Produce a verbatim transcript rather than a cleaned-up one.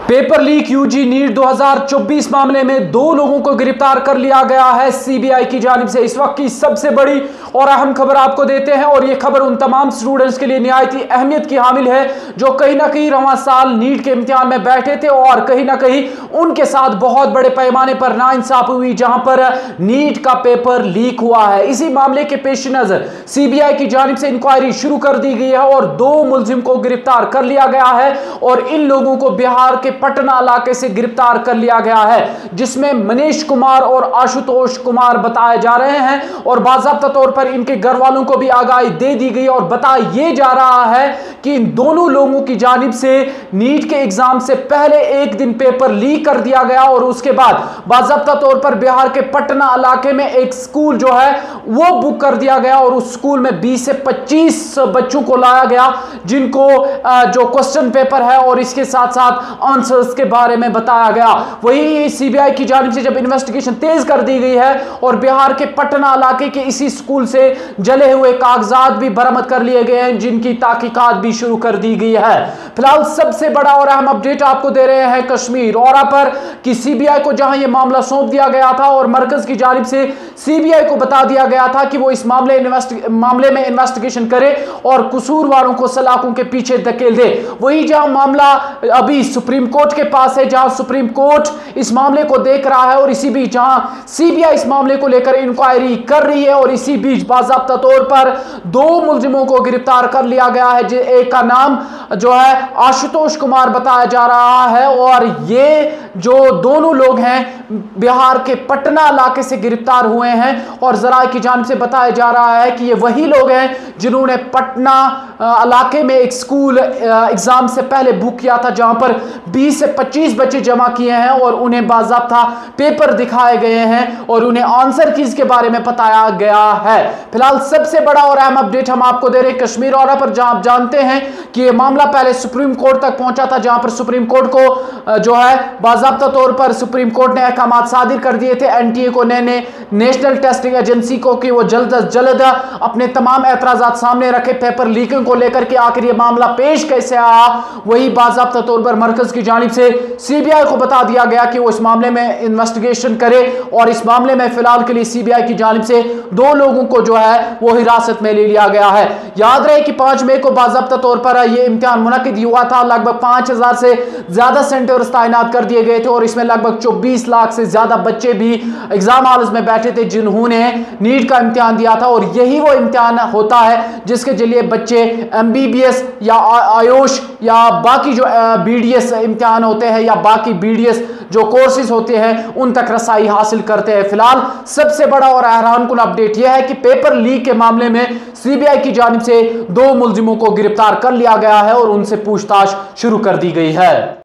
Paper leak UG NEET दो हज़ार चौबीस मामले में दो लोगों को गिरफ्तार कर लिया गया है सीबीआई की जानिब से। इस वक्त की सबसे बड़ी और अहम खबर आपको देते हैं और यह खबर उन तमाम स्टूडेंट्स के लिए निहायत ही अहमियत की हामिल है जो कहीं ना कहीं रवां साल नीट के इम्तिहान में बैठे थे और कहीं ना कहीं उनके साथ बहुत बड़े पैमाने पर नाइंसाफी हुई, जहां पर नीट का पेपर लीक हुआ है। इसी मामले के पेश नजर सीबीआई की जानिब से इंक्वायरी शुरू कर दी गई है और दो मुलजिम को गिरफ्तार कर लिया गया है और इन लोगों को बिहार के पटना इलाके से गिरफ्तार कर लिया गया है, जिसमें मनीष कुमार और आशुतोष कुमार बताए जा रहे हैं और बाज़ाब्ता तौर पर इनके घर वालों को भी आगाही दे दी गई और बताया यह जा रहा है कि इन दोनों लोगों की जानिब से नीट के एग्जाम से पहले एक दिन पेपर लीक कर दिया गया और उसके बाद बाज़ाब्ता तौर पर बिहार के पटना इलाके में एक स्कूल जो है वो बुक कर दिया गया और उस स्कूल में बीस से पच्चीस बच्चों को लाया गया जिनको जो क्वेश्चन पेपर है और इसके साथ साथ आंसर्स के बारे में बताया गया। वही सीबीआई की जानिब से जब इन्वेस्टिगेशन तेज कर दी गई है और बिहार के पटना इलाके के इसी स्कूल से जले हुए कागजात भी बरामद कर लिए गए हैं जिनकी तहकीकात भी शुरू कर दी गई है। फिलहाल सबसे बड़ा और अहम अपडेट आपको दे रहे हैं कश्मीर औरा पर कि सीबीआई को जहां यह मामला सौंप दिया गया था और मरकज की जानिब से सीबीआई को बता दिया गया था कि वो इस मामले मामले में इन्वेस्टिगेशन करे और कसूरवारों को सलाखों के पीछे धकेल दे। वही जहां मामला अभी सुप्रीम कोर्ट के पास है, जहां सुप्रीम कोर्ट इस मामले को देख रहा है और इसी बीच जहां सीबीआई इस मामले को लेकर इंक्वायरी कर रही है और इसी बीच बाज़ाब्ता तौर पर दो मुलजिमों को गिरफ्तार कर लिया गया है। एक का नाम जो है आशुतोष कुमार बताया जा रहा है और ये जो दोनों लोग हैं बिहार के पटना इलाके से गिरफ्तार हुए हैं और जरा की जानिब से बताया जा रहा है कि ये वही लोग हैं जिन्होंने पटना इलाके में एक स्कूल एग्जाम से पहले बुक किया था जहां पर बीस से पच्चीस बच्चे जमा किए हैं और उन्हें बाज़ाब्ता पेपर दिखाए गए हैं और उन्हें आंसर कीज के बारे में बताया गया है। फिलहाल सबसे बड़ा और अहम अपडेट हम आपको दे रहे हैं कश्मीर औरा पर, जहां आप जानते हैं कि यह मामला पहले सुप्रीम कोर्ट तक पहुंचा था, जहां पर सुप्रीम कोर्ट को जो है बाज़ाब्ता तौर पर सुप्रीम कोर्ट ने अहकाम सादिर कर दिए थे एनटीए को, ने, ने नेशनल टेस्टिंग एजेंसी को कि वो जल्द अज जल्द अपने तमाम एतराजात सामने रखे पेपर लीकिंग को लेकर के आखिर ये मामला पेश कैसे आया। वही बाज़ाब्ता तौर पर मरकज की जानिब से सीबीआई को बता दिया गया कि वो इस मामले में इन्वेस्टिगेशन करे और इस मामले में फिलहाल के लिए सीबीआई की जानिब से दो लोगों को जो है वो हिरासत में ले लिया गया है। याद रहे कि पांच मई को बाज़ाब्ता तौर पर यह इम्तिहान मुनक्किद हुआ था, लगभग पांच हजार से ज्यादा सेंटर्स तैनात कर दिए गए थे और इसमें लगभग चौबीस लाख से ज्यादा बच्चे भी एग्जाम हॉल्स में बैठे थे जिन्होंने नीट का इम्तिहान दिया था और यही वो इम्तिहान होता है जिसके जरिए बच्चे एमबीबीएस या आयुष या बाकी जो बीडीएस इम्तिहान होते हैं या बाकी बीडीएस जो कोर्सेज होते हैं उन तक रसाई हासिल करते हैं। फिलहाल सबसे बड़ा और हैरानकुन अपडेट यह है कि पेपर लीक के मामले में सीबीआई की जानिब से दो मुलजिमों को गिरफ्तार कर लिया गया है और उनसे पूछताछ शुरू कर दी गई है।